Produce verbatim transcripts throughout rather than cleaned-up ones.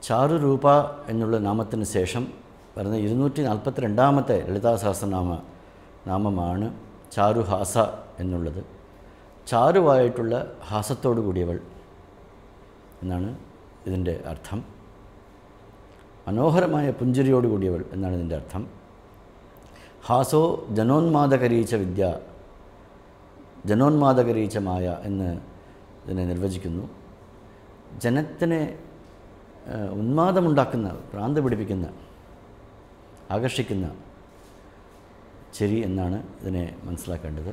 ചാരു രൂപ എന്നുള്ള നാമത്തിന് ശേഷം വരുന്ന ഇരുന്നൂറ്റി നാൽപ്പത്തി രണ്ടാമത്തെ ലളിതാ സഹസ്രനാമ നാമമാണ് ചാരുഹാസ എന്നുള്ളത്. ചാരുവായിട്ടുള്ള ഹാസത്തോടു കൂടിയവൾ എന്നാണ് ഇതിൻ്റെ അർത്ഥം. മനോഹരമായ പുഞ്ചിരിയോട് കൂടിയവൾ എന്നാണ് ഇതിൻ്റെ അർത്ഥം. ഹാസോ ജനോന്മാദകരീച്ച വിദ്യ, ജനോന്മാദകരീച്ച മായ എന്ന് ഇതിനെ നിർവചിക്കുന്നു. ജനത്തിനെ ഉന്മാദമുണ്ടാക്കുന്ന, ഭ്രാന്ത് പിടിപ്പിക്കുന്ന, ആകർഷിക്കുന്ന ചിരി എന്നാണ് ഇതിനെ മനസ്സിലാക്കേണ്ടത്.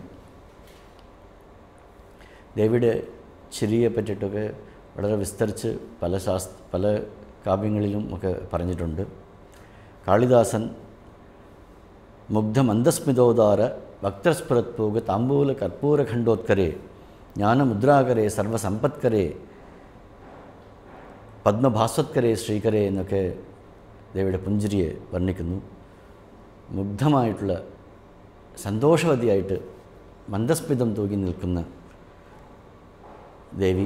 ദേവിയുടെ ചിരിയെ പറ്റിയിട്ടൊക്കെ വളരെ വിസ്തരിച്ച് പല ശാസ്ത്ര പല കാവ്യങ്ങളിലും ഒക്കെ പറഞ്ഞിട്ടുണ്ട്. കാളിദാസൻ മുഗ്ധമന്ദസ്മിതോദാര ഭക്തസ്ഫുരത്പൂക താമ്പൂല കർപ്പൂരഖണ്ഡോത്കരേ ജ്ഞാനമുദ്രാകരേ സർവസമ്പത്കരേ പത്മഭാസ്വത്കരേ ശ്രീകരേ എന്നൊക്കെ ദേവിയുടെ പുഞ്ചിരിയെ വർണ്ണിക്കുന്നു. മുഗ്ധമായിട്ടുള്ള, സന്തോഷവതിയായിട്ട് മന്ദസ്മിതം തൂകി നിൽക്കുന്ന ദേവി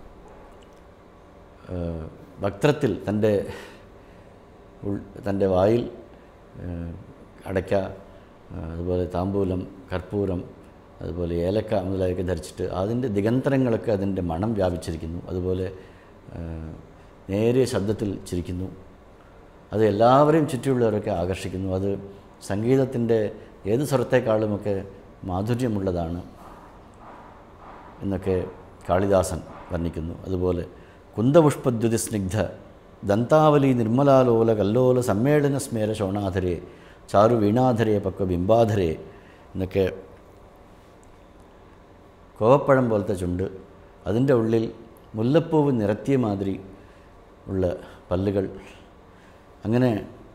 വക്ത്രത്തിൽ തൻ്റെ തൻ്റെ വായിൽ അടയ്ക്ക, അതുപോലെ താമ്പൂലം, കർപ്പൂരം, അതുപോലെ ഏലക്ക മുതലായൊക്കെ ധരിച്ചിട്ട് അതിൻ്റെ ദിഗന്തരങ്ങളൊക്കെ അതിൻ്റെ മണം വ്യാപിച്ചിരിക്കുന്നു. അതുപോലെ നേരിയ ശബ്ദത്തിൽ ചിരിക്കുന്നു. അത് എല്ലാവരെയും ചുറ്റിയുള്ളവരൊക്കെ ആകർഷിക്കുന്നു. അത് സംഗീതത്തിൻ്റെ ഏത് സ്വരത്തെക്കാളുമൊക്കെ മാധുര്യമുള്ളതാണ് എന്നൊക്കെ കാളിദാസൻ വർണ്ണിക്കുന്നു. അതുപോലെ കുന്ദപുഷ്പദ്യുതി സ്നിഗ്ധ ദന്താവലി നിർമ്മലാലോല കല്ലോല സമ്മേളന സ്മേര ശോണാധരേ ചാരു വീണാധരേ പക്വ ബിംബാധരേ എന്നൊക്കെ കോവപ്പഴം പോലത്തെ ചുണ്ട്, അതിൻ്റെ ഉള്ളിൽ മുല്ലപ്പൂവ് നിരത്തിയ മാതിരി ഉള്ള പല്ലുകൾ, അങ്ങനെ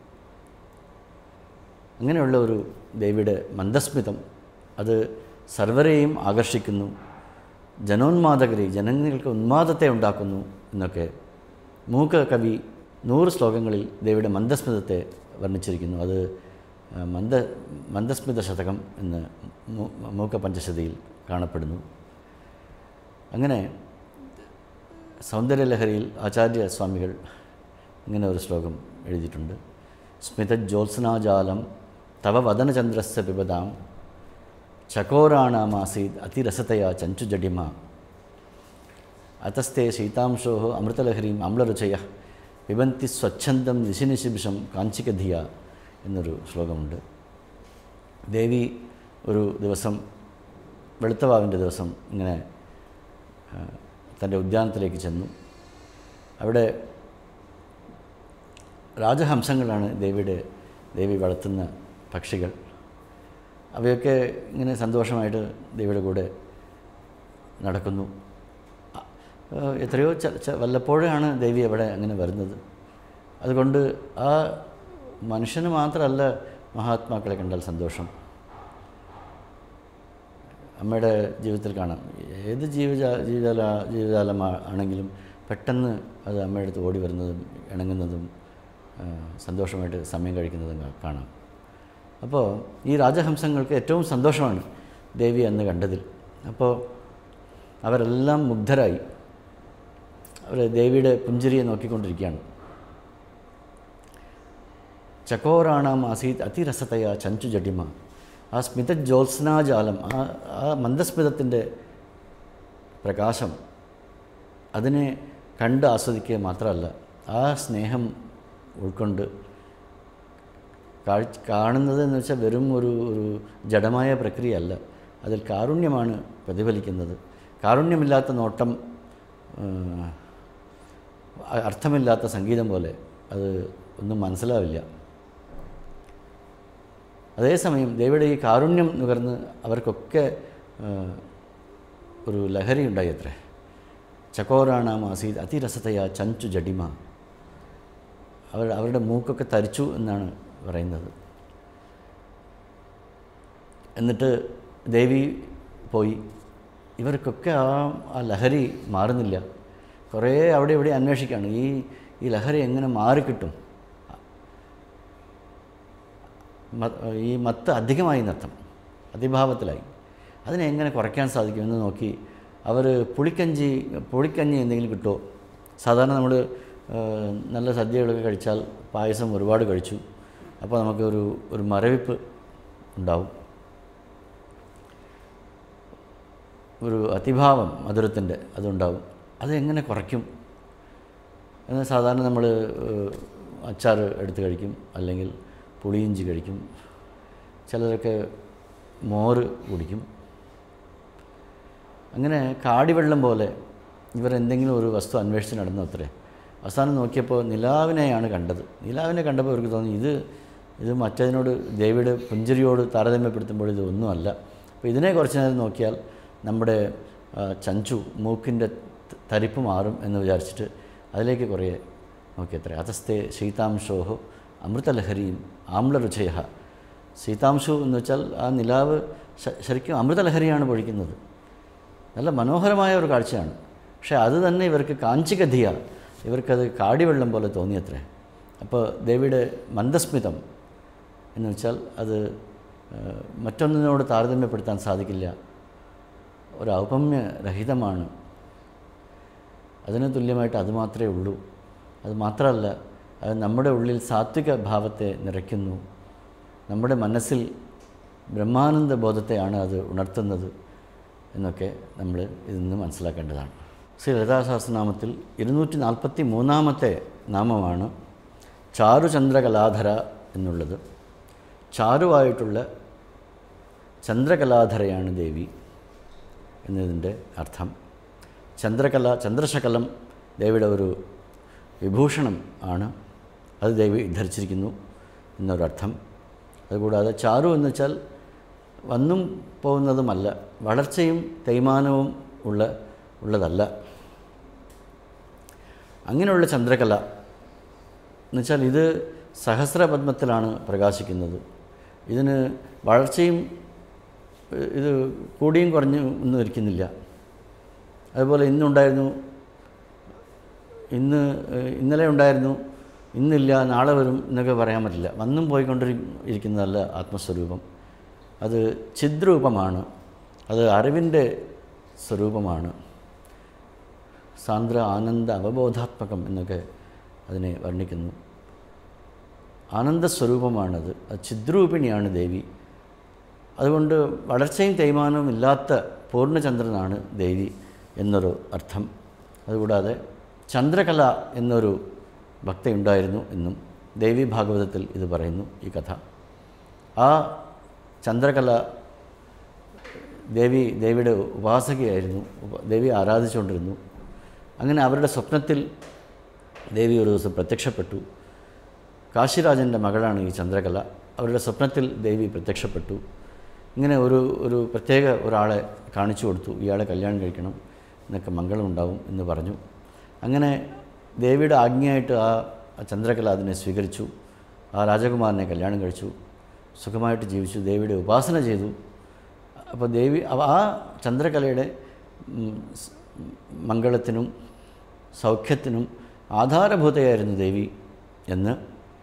അങ്ങനെയുള്ള ഒരു ദേവിയുടെ മന്ദസ്മിതം അത് സർവരെയും ആകർഷിക്കുന്നു. ജനോന്മാദകരി, ജനങ്ങൾക്ക് ഉന്മാദത്തെ ഉണ്ടാക്കുന്നു എന്നൊക്കെ മൂക കവി നൂറ് ശ്ലോകങ്ങളിൽ ദേവിയുടെ മന്ദസ്മിതത്തെ വർണ്ണിച്ചിരിക്കുന്നു. അത് മന്ദ മന്ദസ്മിത ശതകം എന്ന് മൂക പഞ്ചശതിയിൽ കാണപ്പെടുന്നു. അങ്ങനെ സൗന്ദര്യലഹരിയിൽ ആചാര്യ സ്വാമികൾ ഇങ്ങനെ ഒരു ശ്ലോകം എഴുതിയിട്ടുണ്ട്. സ്മിതജ്യോത്സ്നാജാലം തവ വദനചന്ദ്രസ്യ പിബതാം ചകോരാണാമാസീത് അതിരസതയാ ചഞ്ചുജഡിമ അതസ്തേ ശീതാംശോ അമൃതലഹരീം അമ്ലരുചയ പിബന്തി സ്വച്ഛന്തം നിശിനിശിബിഷം കാഞ്ചികധിയ എന്നൊരു ശ്ലോകമുണ്ട്. ദേവി ഒരു ദിവസം, വെളുത്തവാവിൻ്റെ ദിവസം, ഇങ്ങനെ തൻ്റെ ഉദ്യാനത്തിലേക്ക് ചെന്നു. അവിടെ രാജഹംസങ്ങളാണ് ദേവിയുടെ ദേവി വളർത്തുന്ന പക്ഷികൾ. അവയൊക്കെ ഇങ്ങനെ സന്തോഷമായിട്ട് ദേവിയുടെ കൂടെ നടക്കുന്നു. എത്രയോ വല്ലപ്പോഴാണ് ദേവി അവിടെ അങ്ങനെ വരുന്നത്. അതുകൊണ്ട് ആ മനുഷ്യന് മാത്രമല്ല മഹാത്മാക്കളെ കണ്ടാൽ സന്തോഷം. അമ്മയുടെ ജീവിതത്തിൽ കാണാം. ഏത് ജീവജാ ജീവജാല ജീവജാലം ആണെങ്കിലും പെട്ടെന്ന് അത് അമ്മയുടെ അടുത്ത് ഓടി വരുന്നതും ഇണങ്ങുന്നതും സന്തോഷമായിട്ട് സമയം കഴിക്കുന്നതും കാണാം. അപ്പോൾ ഈ രാജഹംസങ്ങൾക്ക് ഏറ്റവും സന്തോഷമാണ് ദേവി അന്ന് കണ്ടതിൽ. അപ്പോൾ അവരെല്ലാം മുഗ്ധരായി അവർ ദേവിയുടെ പുഞ്ചിരിയെ നോക്കിക്കൊണ്ടിരിക്കുകയാണ്. ചകോരാണാം ആസീത് അതിരസതയ ചഞ്ചു ജഡിമ, ആ സ്മിതജ്യോത്സ്നാജാലം, ആ ആ മന്ദസ്മിതത്തിൻ്റെ പ്രകാശം, അതിനെ കണ്ട് ആസ്വദിക്കുക മാത്രമല്ല, ആ സ്നേഹം ഉൾക്കൊണ്ട് കാഴ്ച കാണുന്നത് എന്ന് വെച്ചാൽ വെറും ഒരു ഒരു ജഡമായ പ്രക്രിയയല്ല, അതിൽ കാരുണ്യമാണ് പ്രതിഫലിക്കുന്നത്. കാരുണ്യമില്ലാത്ത നോട്ടം അർത്ഥമില്ലാത്ത സംഗീതം പോലെ, അത് ഒന്നും മനസ്സിലാവില്ല. അതേസമയം ദേവിയുടെ ഈ കാരുണ്യം നുകർന്ന് അവർക്കൊക്കെ ഒരു ലഹരി ഉണ്ടായി അത്രേ. ചകോരാണാം ആസീത് അതിരസതയാ ചഞ്ചു ജഡിമ, അവർ അവരുടെ മൂക്കൊക്കെ തരിച്ചു എന്നാണ് പറയുന്നത്. എന്നിട്ട് ദേവി പോയി. ഇവർക്കൊക്കെ ആ ആ ലഹരി മാറുന്നില്ല. കുറേ അവിടെ ഇവിടെ അന്വേഷിക്കുകയാണ്, ഈ ഈ ലഹരി എങ്ങനെ മാറിക്കിട്ടും. ഈ മത്ത് അധികമായി എന്നർത്ഥം, അതിഭാവത്തിലായി. അതിനെ എങ്ങനെ കുറയ്ക്കാൻ സാധിക്കുമെന്ന് നോക്കി അവർ പുളിക്കഞ്ചി പുളിക്കഞ്ഞി എന്തെങ്കിലും കിട്ടുമോ. സാധാരണ നമ്മൾ നല്ല സദ്യകളൊക്കെ കഴിച്ചാൽ പായസം ഒരുപാട് കഴിച്ചു, അപ്പോൾ നമുക്കൊരു ഒരു മരവിപ്പ് ഉണ്ടാവും, ഒരു അതിഭാവം മധുരത്തിൻ്റെ അതുണ്ടാവും. അതെങ്ങനെ കുറയ്ക്കും? എന്നാൽ സാധാരണ നമ്മൾ അച്ചാർ എടുത്ത് കഴിക്കും, അല്ലെങ്കിൽ പുളിയിഞ്ചി കഴിക്കും, ചിലരൊക്കെ മോര് കുടിക്കും. അങ്ങനെ കാടിവെള്ളം പോലെ ഇവർ എന്തെങ്കിലും ഒരു വസ്തു അന്വേഷിച്ച് നടന്നു അത്രേ. അവസാനം നോക്കിയപ്പോൾ നിലാവിനെയാണ് കണ്ടത്. നിലാവിനെ കണ്ടപ്പോൾ അവർക്ക് തോന്നി ഇത് ഇത് മറ്റതിനോട് ദേവിയുടെ പുഞ്ചിരിയോട് താരതമ്യപ്പെടുത്തുമ്പോൾ ഇത് ഒന്നുമല്ല. അപ്പോൾ ഇതിനെ കുറച്ച് നേരം നോക്കിയാൽ നമ്മുടെ ചഞ്ചു മൂക്കിൻ്റെ തരിപ്പ് മാറും എന്ന് വിചാരിച്ചിട്ട് അതിലേക്ക് കുറേ നോക്കിയത്രേ. അതസ്തേ ശീതാംശോഹോ അമൃതലഹരിയും ആമ്ലരുചയ. ശീതാംശു എന്ന് വെച്ചാൽ ആ നിലാവ് ശരിക്കും അമൃതലഹരിയാണ് പൊഴിക്കുന്നത്. നല്ല മനോഹരമായ ഒരു കാഴ്ചയാണ്. പക്ഷേ അത് തന്നെ ഇവർക്ക് കാഞ്ചികധിയ, ഇവർക്കത് കാടിവെള്ളം പോലെ തോന്നിയത്രേ. അപ്പോൾ ദേവിയുടെ മന്ദസ്മിതം എന്ന് വെച്ചാൽ അത് മറ്റൊന്നിനോട് താരതമ്യപ്പെടുത്താൻ സാധിക്കില്ല, ഒരു ഔപമ്യരഹിതമാണ്, അതിന് തുല്യമായിട്ട് അത് മാത്രമേ ഉള്ളൂ. അത് മാത്രമല്ല, അത് നമ്മുടെ ഉള്ളിൽ സാത്വിക ഭാവത്തെ നിറയ്ക്കുന്നു, നമ്മുടെ മനസ്സിൽ ബ്രഹ്മാനന്ദ ബോധത്തെയാണ് അത് ഉണർത്തുന്നത് എന്നൊക്കെ നമ്മൾ ഇതിൽ നിന്ന് മനസ്സിലാക്കേണ്ടതാണ്. ശ്രീ ലളിതാ സഹസ്രനാമത്തിൽ ഇരുന്നൂറ്റി നാൽപ്പത്തി മൂന്നാമത്തെ നാമമാണ് ചാരുചന്ദ്രകലാധര എന്നുള്ളത്. ചാരുവായിട്ടുള്ള ചന്ദ്രകലാധരയാണ് ദേവി എന്നതിൻ്റെ അർത്ഥം. ചന്ദ്രകല, ചന്ദ്രശകലം ദേവിയുടെ ഒരു വിഭൂഷണം ആണ്, അത് ദേവി ധരിച്ചിരിക്കുന്നു എന്നൊരർത്ഥം. അതുകൂടാതെ ചാരു എന്ന് വെച്ചാൽ വന്നും പോകുന്നതുമല്ല, വളർച്ചയും തേയ്മാനവും ഉള്ള ഉള്ളതല്ല. അങ്ങനെയുള്ള ചന്ദ്രകല എന്നുവെച്ചാൽ ഇത് സഹസ്രപദ്മത്തിലാണ് പ്രകാശിക്കുന്നത്. ഇതിന് വളർച്ചയും ഇത് കൂടിയും കുറഞ്ഞും ഒന്നും ഇരിക്കുന്നില്ല. അതുപോലെ ഇന്നുണ്ടായിരുന്നു, ഇന്ന് ഇന്നലെ ഉണ്ടായിരുന്നു, ഇന്നില്ല, നാളെ വരും എന്നൊക്കെ പറയാൻ പറ്റില്ല. വന്നും പോയിക്കൊണ്ടിരിക്കുന്നതല്ല ആത്മസ്വരൂപം. അത് ചിദ്രൂപമാണ്, അത് അറിവിൻ്റെ സ്വരൂപമാണ്. സാന്ദ്ര ആനന്ദ അവബോധാത്മകം എന്നൊക്കെ അതിനെ വർണ്ണിക്കുന്നു. ആനന്ദസ്വരൂപമാണത്, അത് ചിദ്രൂപിണിയാണ് ദേവി. അതുകൊണ്ട് വളർച്ചയും തേയ്മാനവും ഇല്ലാത്ത പൂർണ്ണചന്ദ്രനാണ് ദേവി എന്നൊരു അർത്ഥം. അതുകൂടാതെ ചന്ദ്രകല എന്നൊരു ഭക്തയുണ്ടായിരുന്നു എന്നും ദേവി ഭാഗവതത്തിൽ ഇത് പറയുന്നു, ഈ കഥ. ആ ചന്ദ്രകല ദേവി ദേവിയുടെ ഉപാസകയായിരുന്നു, ദേവി ആരാധിച്ചുകൊണ്ടിരുന്നു. അങ്ങനെ അവരുടെ സ്വപ്നത്തിൽ ദേവി ഒരു ദിവസം പ്രത്യക്ഷപ്പെട്ടു. കാശിരാജൻ്റെ മകളാണ് ഈ ചന്ദ്രകല. അവരുടെ സ്വപ്നത്തിൽ ദേവി പ്രത്യക്ഷപ്പെട്ടു. ഇങ്ങനെ ഒരു ഒരു പ്രത്യേക ഒരാളെ കാണിച്ചു കൊടുത്തു, ഇയാളെ കല്യാണം കഴിക്കണം, എന്നൊക്കെ മംഗളം ഉണ്ടാവും എന്ന് പറഞ്ഞു. അങ്ങനെ ദേവിയുടെ ആജ്ഞയായിട്ട് ആ ചന്ദ്രകല അതിനെ സ്വീകരിച്ചു. ആ രാജകുമാരനെ കല്യാണം കഴിച്ചു, സുഖമായിട്ട് ജീവിച്ചു, ദേവിയുടെ ഉപാസന ചെയ്തു. അപ്പോൾ ദേവി ആ ചന്ദ്രകലയുടെ മംഗളത്തിനും സൗഖ്യത്തിനും ആധാരഭൂതയായിരുന്നു ദേവി എന്ന്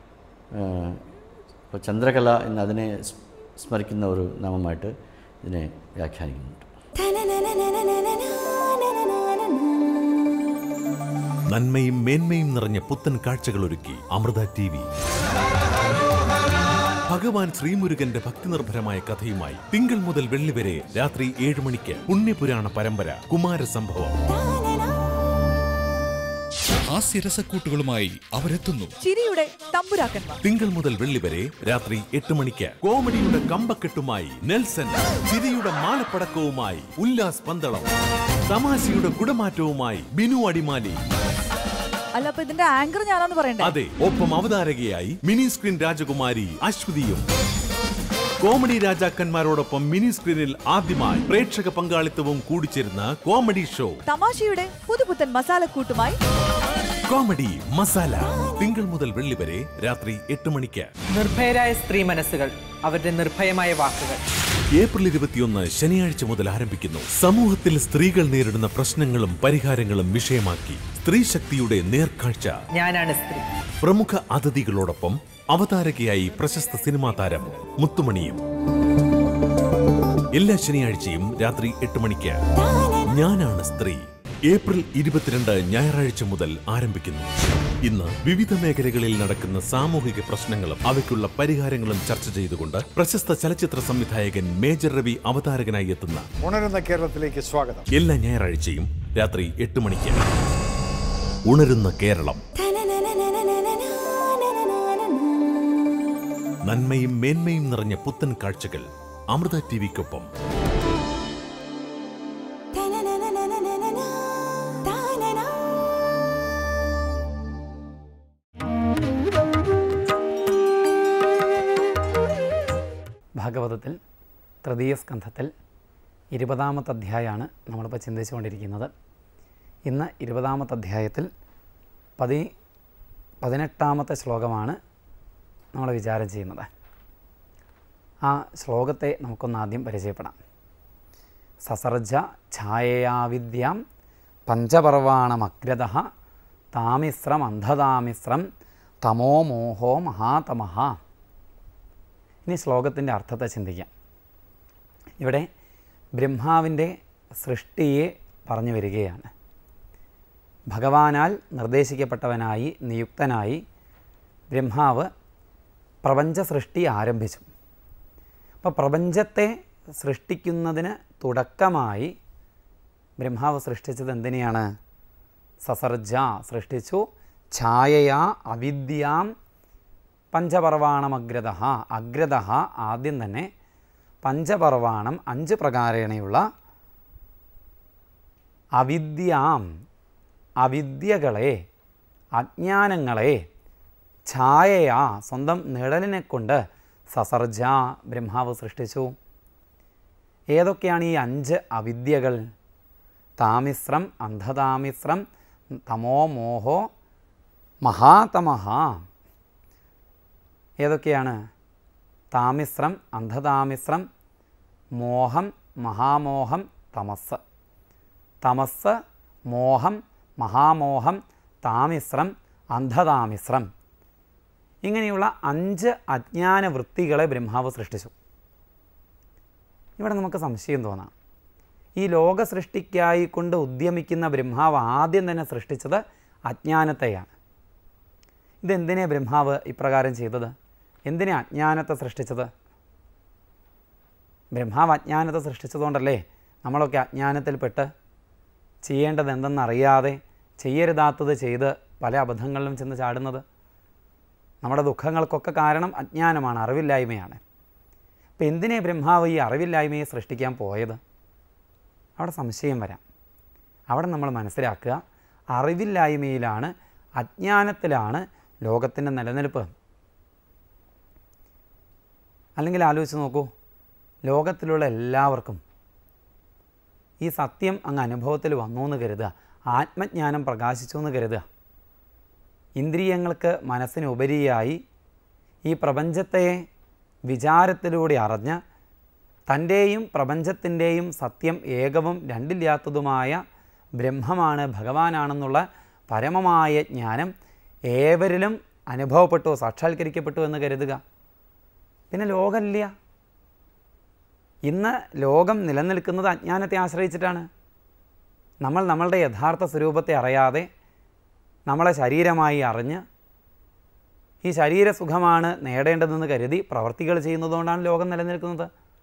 ഇപ്പോൾ ചന്ദ്രകല എന്ന് അതിനെ സ്മരിക്കുന്ന ഒരു നാമമായിട്ട് ഇതിനെ വ്യാഖ്യാനിക്കുന്നുണ്ട്. നന്മയും മേന്മയും നിറഞ്ഞ പുത്തൻ കാഴ്ചകൾ ഒരുക്കി അമൃത ടി വി. ഭഗവാൻ ശ്രീമുരുകന്റെ ഭക്തിനിർഭരമായ കഥയുമായി തിങ്കൾ മുതൽ വെള്ളി വരെ രാത്രി ഏഴ് മണിക്ക് പുണ്യപുരാണ പരമ്പര കുമാരസംഭവം. ഹാസ്യരസക്കൂട്ടുകളുമായി അവരെത്തുന്നു. ചിരിയുടെ തമ്പുരാക്കന്മാർ. തിങ്കൾ മുതൽ വെള്ളി വരെ രാത്രി എട്ട് മണിക്ക് കോമഡിയുടെ കമ്പക്കെട്ടുമായി നെൽസൺ, ചിരിയുടെ മാലപ്പടക്കവുമായി ഉല്ലാസ് പന്തളം, തമാശയുടെ കുടമാറ്റവുമായി ബിനു അടിമാലി. അല്ല, അപ്പൊ ഇതിന്റെ ആങ്കർ ഞാനാന്ന് പറയണ്ടേ? അതെ, ഒപ്പം അവതാരകയായി മിനി സ്ക്രീൻ രാജകുമാരി അശ്വതിയും. കോമഡി രാജാക്കന്മാരോടൊപ്പം മിനി സ്ക്രീനിൽ ആദ്യമായി പ്രേക്ഷക പങ്കാളിത്തവും കൂടിച്ചേരുന്ന കോമഡി ഷോ തമാശയുടെ പുതുപുത്തൻ മസാലക്കൂട്ടുമായി കോമഡി മസാല. തിങ്കൾ മുതൽ വെള്ളി വരെ രാത്രി എട്ട് മണിക്ക്. നിർഭയരായ സ്ത്രീ മനസ്സുകൾ, അവരുടെ നിർഭയമായ വാക്കുകൾ. ഏപ്രിൽ ഇരുപത്തിയൊന്ന് ശനിയാഴ്ച മുതൽ ആരംഭിക്കുന്നു. സമൂഹത്തിൽ സ്ത്രീകൾ നേരിടുന്ന പ്രശ്നങ്ങളും പരിഹാരങ്ങളും വിഷയമാക്കി സ്ത്രീ ശക്തിയുടെ നേർക്കാഴ്ച. ഞാനാണ് സ്ത്രീ. പ്രമുഖ അതിഥികളോടൊപ്പം അവതാരകയായി പ്രശസ്ത സിനിമാ താരം മുത്തുമണിയും. എല്ലാ ശനിയാഴ്ചയും രാത്രി എട്ട് മണിക്ക് ഞാനാണ് സ്ത്രീ. ഏപ്രിൽ ഇരുപത്തിരണ്ട് ഞായറാഴ്ച മുതൽ ആരംഭിക്കുന്നു. ഇന്ന് വിവിധ മേഖലകളിൽ നടക്കുന്ന സാമൂഹിക പ്രശ്നങ്ങളും അവയ്ക്കുള്ള പരിഹാരങ്ങളും ചർച്ച ചെയ്തുകൊണ്ട് പ്രശസ്ത ചലച്ചിത്ര സംവിധായകൻ മേജർ രവി അവതാരകനായി എത്തുന്ന ഉണരുന്ന കേരളത്തിലേക്ക് സ്വാഗതം. എല്ലാ ഞായറാഴ്ചയും രാത്രി എട്ട് മണിക്ക് ഉണരുന്ന കേരളം. നന്മയും മേന്മയും നിറഞ്ഞ പുത്തൻ കാഴ്ചകൾ അമൃത ടിവിക്കൊപ്പം. ഭാഗവതത്തിൽ തൃതീയ സ്കന്ധത്തിൽ ഇരുപതാമത്തെ അധ്യായമാണ് നമ്മളിപ്പോൾ ചിന്തിച്ചുകൊണ്ടിരിക്കുന്നത്. ഇന്ന് ഇരുപതാമത്തെ അധ്യായത്തിൽ പതി പതിനെട്ടാമത്തെ ശ്ലോകമാണ് നമ്മൾ വിചാരം ചെയ്യുന്നത്. ആ ശ്ലോകത്തെ നമുക്കൊന്നാദ്യം പരിചയപ്പെടാം. സസർജ ഛായയാവിദ്യാം പഞ്ചപർവാണമഗ്രതഃ താമിശ്രം അന്ധതാമിശ്രം തമോ മോഹോ മഹാതമഃ. ഇനി ശ്ലോകത്തിൻ്റെ അർത്ഥത്തെ ചിന്തിക്കാം. ഇവിടെ ബ്രഹ്മാവിൻ്റെ സൃഷ്ടിയെ പറഞ്ഞു വരികയാണ്. ഭഗവാനാൽ നിർദ്ദേശിക്കപ്പെട്ടവനായി നിയുക്തനായി ബ്രഹ്മാവ് പ്രപഞ്ച സൃഷ്ടി ആരംഭിച്ചു. അപ്പോൾ പ്രപഞ്ചത്തെ സൃഷ്ടിക്കുന്നതിന് തുടക്കമായി ബ്രഹ്മാവ് സൃഷ്ടിച്ചത് എന്തിനെയാണ്? സസർജ സൃഷ്ടിച്ചു. ഛായയാ അവിദ്യാം പഞ്ചപർവാണമഗ്രതഃ. അഗ്രതഃ ആദ്യം തന്നെ പഞ്ചപർവാണം അഞ്ച് പ്രകാരേണയുള്ള അവിദ്യാം അവിദ്യകളെ അജ്ഞാനങ്ങളെ ഛായയാ സ്വന്തം നിഴലിനെ കൊണ്ട് സസർജ ബ്രഹ്മാവ് സൃഷ്ടിച്ചു. ഏതൊക്കെയാണ് ഈ അഞ്ച് അവിദ്യകൾ? താമിശ്രം അന്ധതാമിശ്രം തമോ മോഹോ മഹാതമഃ. ഏതൊക്കെയാണ്? താമിശ്രം അന്ധതാമിശ്രം മോഹം മഹാമോഹം തമസ്. തമസ് മോഹം മഹാമോഹം താമിശ്രം അന്ധതാമിശ്രം. ഇങ്ങനെയുള്ള അഞ്ച് അജ്ഞാന വൃത്തികളെ ബ്രഹ്മാവ് സൃഷ്ടിച്ചു. ഇവിടെ നമുക്ക് സംശയം തോന്നാം. ഈ ലോക സൃഷ്ടിക്കായി കൊണ്ട് ഉദ്യമിക്കുന്ന ബ്രഹ്മാവ് ആദ്യം തന്നെ സൃഷ്ടിച്ചത് അജ്ഞാനത്തെയാണ്. ഇതെന്തിനെ ബ്രഹ്മാവ് ഇപ്രകാരം ചെയ്തത്? എന്തിനെ അജ്ഞാനത്തെ സൃഷ്ടിച്ചത്? ബ്രഹ്മാവ് അജ്ഞാനത്തെ സൃഷ്ടിച്ചതുകൊണ്ടല്ലേ നമ്മളൊക്കെ അജ്ഞാനത്തിൽപ്പെട്ട് ചെയ്യേണ്ടത് എന്തെന്നറിയാതെ ചെയ്യരുതാത്തത് ചെയ്ത് പല അബദ്ധങ്ങളിലും ചെന്ന് ചാടുന്നത്. നമ്മുടെ ദുഃഖങ്ങൾക്കൊക്കെ കാരണം അജ്ഞാനമാണ്, അറിവില്ലായ്മയാണ്. അപ്പം എന്തിനെ ബ്രഹ്മാവ് ഈ അറിവില്ലായ്മയെ സൃഷ്ടിക്കാൻ പോയത്? അവിടെ സംശയം വരാം. അവിടെ നമ്മൾ മനസ്സിലാക്കുക, അറിവില്ലായ്മയിലാണ്, അജ്ഞാനത്തിലാണ് ലോകത്തിൻ്റെ നിലനിൽപ്പ്. അല്ലെങ്കിൽ ആലോചിച്ച് നോക്കൂ, ലോകത്തിലുള്ള എല്ലാവർക്കും ഈ സത്യം അങ്ങ് അനുഭവത്തിൽ വന്നു എന്ന് കരുതുക, ആത്മജ്ഞാനം പ്രകാശിച്ചു എന്ന് കരുതുക. ഇന്ദ്രിയങ്ങൾക്ക് മനസ്സിന് ഉപരിയായി ഈ പ്രപഞ്ചത്തെ വിചാരത്തിലൂടെ അറിഞ്ഞ് തൻ്റെയും പ്രപഞ്ചത്തിൻ്റെയും സത്യം ഏകവും രണ്ടില്ലാത്തതുമായ ബ്രഹ്മമാണ്, ഭഗവാനാണെന്നുള്ള പരമമായ ജ്ഞാനം ഏവരിലും അനുഭവപ്പെട്ടു, സാക്ഷാത്കരിക്കപ്പെട്ടു എന്ന് കരുതുക. പിന്നെ ലോകമില്ല. ഇന്ന് ലോകം നിലനിൽക്കുന്നത് അജ്ഞാനത്തെ ആശ്രയിച്ചിട്ടാണ്. നമ്മൾ നമ്മളുടെ യഥാർത്ഥ സ്വരൂപത്തെ അറിയാതെ നമ്മളെ ശരീരമായി അറിഞ്ഞ് ഈ ശരീരസുഖമാണ് നേടേണ്ടതെന്ന് കരുതി പ്രവർത്തികൾ ചെയ്യുന്നതുകൊണ്ടാണ് ലോകം നിലനിൽക്കുന്നത്.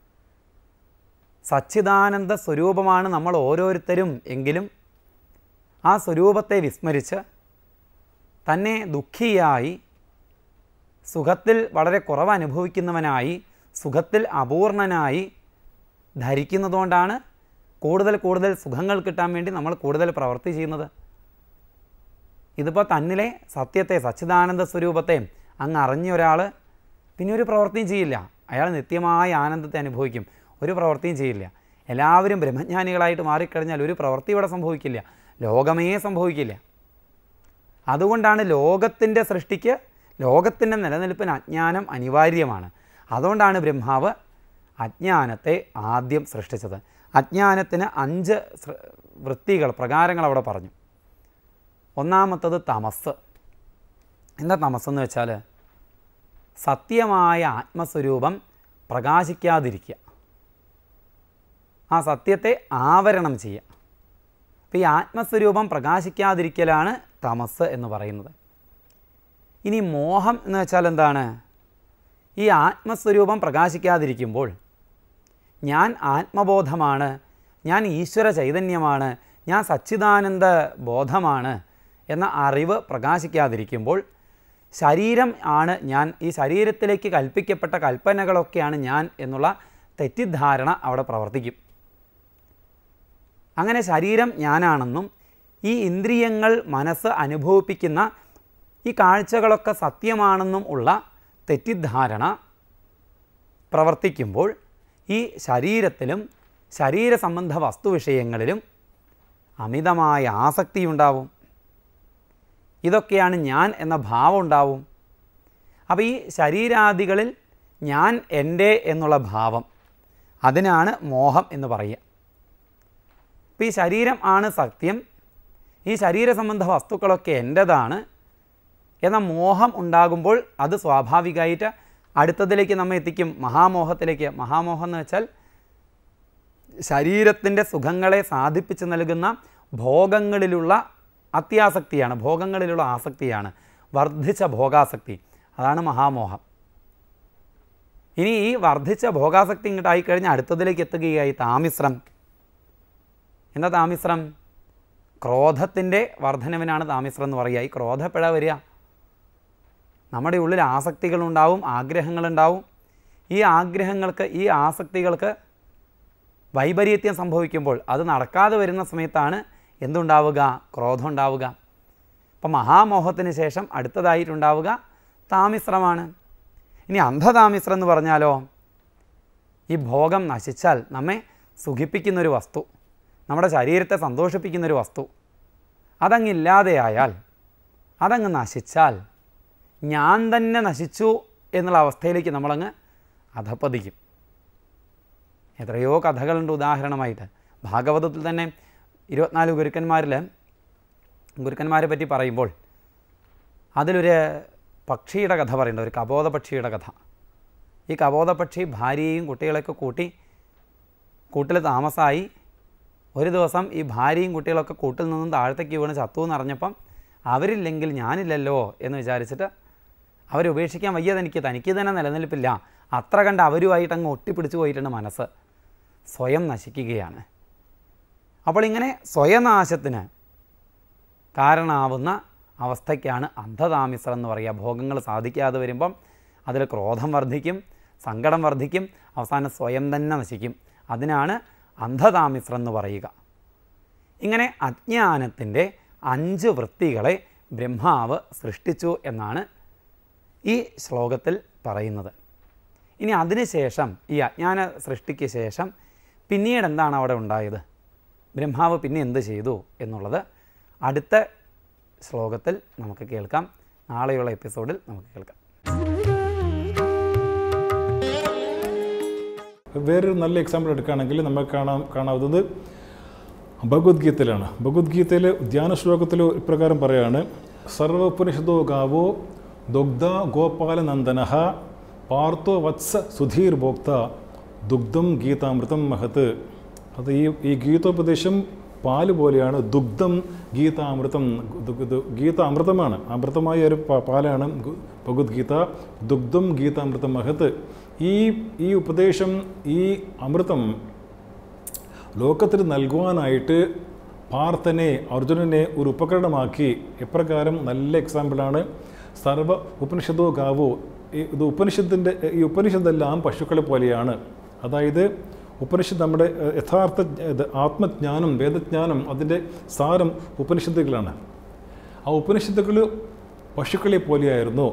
സച്ചിദാനന്ദ സ്വരൂപമാണ് നമ്മൾ ഓരോരുത്തരും എങ്കിലും ആ സ്വരൂപത്തെ വിസ്മരിച്ച് തന്നെ ദുഃഖിയായി, സുഖത്തിൽ വളരെ കുറവ് അനുഭവിക്കുന്നവനായി, സുഖത്തിൽ അപൂർണനായി ധരിക്കുന്നതുകൊണ്ടാണ് കൂടുതൽ കൂടുതൽ സുഖങ്ങൾ കിട്ടാൻ വേണ്ടി നമ്മൾ കൂടുതൽ പ്രവൃത്തി ചെയ്യുന്നത്. ഇതിപ്പോൾ തന്നിലെ സത്യത്തെ, സച്ചിദാനന്ദ സ്വരൂപത്തെ അങ്ങ് അറിഞ്ഞ ഒരാൾ പിന്നെ ഒരു പ്രവൃത്തിയും ചെയ്യില്ല. അയാൾ നിത്യമായ ആനന്ദത്തെ അനുഭവിക്കും, ഒരു പ്രവൃത്തിയും ചെയ്യില്ല. എല്ലാവരും ബ്രഹ്മജ്ഞാനികളായിട്ട് മാറിക്കഴിഞ്ഞാൽ ഒരു പ്രവൃത്തി ഇവിടെ സംഭവിക്കില്ല, ലോകമേ സംഭവിക്കില്ല. അതുകൊണ്ടാണ് ലോകത്തിൻ്റെ സൃഷ്ടിക്ക്, ലോകത്തിൻ്റെ നിലനിൽപ്പിന് അജ്ഞാനം അനിവാര്യമാണ്. അതുകൊണ്ടാണ് ബ്രഹ്മാവ് അജ്ഞാനത്തെ ആദ്യം സൃഷ്ടിച്ചത്. അജ്ഞാനത്തിന് അഞ്ച് വൃത്തികൾ, പ്രകാരങ്ങൾ അവിടെ പറഞ്ഞു. ഒന്നാമത്തത് തമസ്. എന്താ തമസ്സെന്ന് വെച്ചാൽ സത്യമായ ആത്മസ്വരൂപം പ്രകാശിക്കാതിരിക്കുക, ആ സത്യത്തെ ആവരണം ചെയ്യുക. അപ്പോൾ ഈ ആത്മസ്വരൂപം പ്രകാശിക്കാതിരിക്കലാണ് തമസ് എന്ന് പറയുന്നത്. ഇനി മോഹം എന്ന് വെച്ചാൽ എന്താണ്? ഈ ആത്മസ്വരൂപം പ്രകാശിക്കാതിരിക്കുമ്പോൾ ഞാൻ ആത്മബോധമാണ്, ഞാൻ ഈശ്വര ചൈതന്യമാണ്, ഞാൻ സച്ചിദാനന്ദ ബോധമാണ് എന്ന അറിവ് പ്രകാശിക്കാതിരിക്കുമ്പോൾ ശരീരം ആണ് ഞാൻ, ഈ ശരീരത്തിലേക്ക് കൽപ്പിക്കപ്പെട്ട കൽപ്പനകളൊക്കെയാണ് ഞാൻ എന്നുള്ള തെറ്റിദ്ധാരണ അവിടെ പ്രവർത്തിക്കും. അങ്ങനെ ശരീരം ഞാനാണെന്നും ഈ ഇന്ദ്രിയങ്ങൾ മനസ്സ് അനുഭവിപ്പിക്കുന്ന ഈ കാഴ്ചകളൊക്കെ സത്യമാണെന്നും ഉള്ള തെറ്റിദ്ധാരണ പ്രവർത്തിക്കുമ്പോൾ ഈ ശരീരത്തിലും ശരീര സംബന്ധ വസ്തുവിഷയങ്ങളിലും അമിതമായ ആസക്തി ഉണ്ടാവും. ഇതൊക്കെയാണ് ഞാൻ എന്ന ഭാവം ഉണ്ടാവും. അപ്പോൾ ഈ ശരീരാദികളിൽ ഞാൻ എൻ്റെ എന്നുള്ള ഭാവം, അതിനാണ് മോഹം എന്ന് പറയുക. അപ്പോൾ ഈ ശരീരം ആണ് സത്യം, ഈ ശരീര സംബന്ധ വസ്തുക്കളൊക്കെ എൻ്റേതാണ് എന്ന മോഹം ഉണ്ടാകുമ്പോൾ അത് സ്വാഭാവികമായിട്ട് അടുത്തതിലേക്ക് നമ്മെ എത്തിക്കും, മഹാമോഹത്തിലേക്ക്. മഹാമോഹം എന്ന് വെച്ചാൽ ശരീരത്തിൻ്റെ സുഖങ്ങളെ സാധിപ്പിച്ച് നൽകുന്ന ഭോഗങ്ങളിലുള്ള അത്യാസക്തിയാണ്, ഭോഗങ്ങളിലുള്ള ആസക്തിയാണ്, വർദ്ധിച്ച ഭോഗാസക്തി. അതാണ് മഹാമോഹം. ഇനി ഈ വർദ്ധിച്ച ഭോഗാസക്തി ഇങ്ങോട്ടായിക്കഴിഞ്ഞാൽ അടുത്തതിലേക്ക് എത്തുകയായി താമിശ്രം. എന്താ താമിശ്രം? ക്രോധത്തിൻ്റെ വർധനവിനാണ് താമിശ്രം എന്ന് പറയുക. ഈ ക്രോധം എപ്പോഴാണ് വരിക? നമ്മുടെ ഉള്ളിൽ ആസക്തികളുണ്ടാവും, ആഗ്രഹങ്ങളുണ്ടാവും. ഈ ആഗ്രഹങ്ങൾക്ക്, ഈ ആസക്തികൾക്ക് വൈപരീത്യം സംഭവിക്കുമ്പോൾ, അത് നടക്കാതെ വരുന്ന സമയത്താണ് എന്തുണ്ടാവുക? ക്രോധം ഉണ്ടാവുക. അപ്പം മഹാമോഹത്തിന് ശേഷം അടുത്തതായിട്ടുണ്ടാവുക താമിശ്രമാണ്. ഇനി അന്ധതാമിശ്രം എന്ന് പറഞ്ഞാലോ, ഈ ഭോഗം നശിച്ചാൽ നമ്മെ സുഖിപ്പിക്കുന്നൊരു വസ്തു, നമ്മുടെ ശരീരത്തെ സന്തോഷിപ്പിക്കുന്നൊരു വസ്തു, അതങ്ങില്ലാതെയായാൽ, അതങ്ങ് നശിച്ചാൽ ഞാൻ തന്നെ നശിച്ചു എന്നുള്ള അവസ്ഥയിലേക്ക് നമ്മളങ്ങ് അധപ്പതിക്കും. എത്രയോ കഥകളുണ്ട്. ഉദാഹരണമായിട്ട് ഭാഗവതത്തിൽ തന്നെ ഇരുപത്തിനാല് ഗുരുക്കന്മാരിൽ ഗുരുക്കന്മാരെ പറ്റി പറയുമ്പോൾ അതിലൊരു പക്ഷിയുടെ കഥ പറയുന്നുണ്ട്, ഒരു കബോധ പക്ഷിയുടെ കഥ. ഈ കബോധ പക്ഷി ഭാര്യയെയും കുട്ടികളെയൊക്കെ കൂട്ടി കൂട്ടിൽ താമസമായി. ഒരു ദിവസം ഈ ഭാര്യയും കുട്ടികളൊക്കെ കൂട്ടിൽ നിന്നും താഴത്തേക്ക് വീണ് ചത്തു എന്നറിഞ്ഞപ്പം അവരില്ലെങ്കിൽ ഞാനില്ലല്ലോ എന്ന് വിചാരിച്ചിട്ട് അവരുപേക്ഷിക്കാൻ വയ്യ, തനിക്ക് തനിക്ക് തന്നെ നിലനിൽപ്പില്ല, അത്ര കണ്ട് അവരുമായിട്ട് അങ്ങ് ഒട്ടിപ്പിടിച്ചു പോയിട്ടുണ്ട് മനസ്സ്. സ്വയം നശിക്കുകയാണ്. അപ്പോൾ ഇങ്ങനെ സ്വയനാശത്തിന് കാരണമാവുന്ന അവസ്ഥയ്ക്കാണ് അന്ധതാമിശ്രം എന്ന് പറയുക. ഭോഗങ്ങൾ സാധിക്കാതെ വരുമ്പം അതിൽ ക്രോധം വർദ്ധിക്കും, സങ്കടം വർദ്ധിക്കും, അവസാനം സ്വയം തന്നെ നശിക്കും. അതിനാണ് അന്ധതാമിശ്രം എന്ന് പറയുക. ഇങ്ങനെ അജ്ഞാനത്തിൻ്റെ അഞ്ച് വൃത്തികളെ ബ്രഹ്മാവ് സൃഷ്ടിച്ചു എന്നാണ് ഈ ശ്ലോകത്തിൽ പറയുന്നത്. ഇനി അതിനുശേഷം, ഈ അജ്ഞാന സൃഷ്ടിക്ക് ശേഷം പിന്നീട് എന്താണ് അവിടെ ഉണ്ടായത്, ബ്രഹ്മാവ് പിന്നെ എന്ത് ചെയ്തു എന്നുള്ളത് അടുത്ത ശ്ലോകത്തിൽ നമുക്ക് കേൾക്കാം. നാളെയുള്ള എപ്പിസോഡിൽ നമുക്ക് കേൾക്കാം. വേറൊരു നല്ല എക്സാമ്പിൾ എടുക്കുകയാണെങ്കിൽ നമുക്ക് കാണാൻ കാണാവുന്നത് ഭഗവത്ഗീതയിലാണ്. ഭഗവത്ഗീതയിലെ ധ്യാന ശ്ലോകത്തിൽ ഇപ്രകാരം പറയാണ്: സർവോപനിഷദോ ഗാവോ ദുഗ്ധ ഗോപാലനന്ദന പാർത്തോ വത്സ സുധീർ ഭോക്ത ദുഗ്ധം ഗീതാമൃതം മഹത്ത്. അത് ഈ ഈ ഗീതോപദേശം പാല് പോലെയാണ്. ദുഗ്ധം ഗീതാമൃതം, ഗീത അമൃതമാണ്, അമൃതമായ ഒരു പാലാണ് ഭഗവത്ഗീത. ദുഗ്ധം ഗീതാമൃതം മഹത്ത്. ഈ ഈ ഉപദേശം, ഈ അമൃതം ലോകത്തിൽ നൽകുവാനായിട്ട് പാർത്ഥനെ, അർജുനനെ ഒരു ഉപകരണമാക്കി. എപ്രകാരം? നല്ല എക്സാമ്പിളാണ് സർവ ഉപനിഷദോ ഗാവോ. ഇത് ഉപനിഷത്തിൻ്റെ ഈ ഉപനിഷത്തെല്ലാം പശുക്കളെ പോലെയാണ്. അതായത് ഉപനിഷത്ത് നമ്മുടെ യഥാർത്ഥ ആത്മജ്ഞാനം, വേദജ്ഞാനം, അതിൻ്റെ സാരം ഉപനിഷത്തുകളാണ്. ആ ഉപനിഷത്തുകൾ പശുക്കളെ പോലെയായിരുന്നു.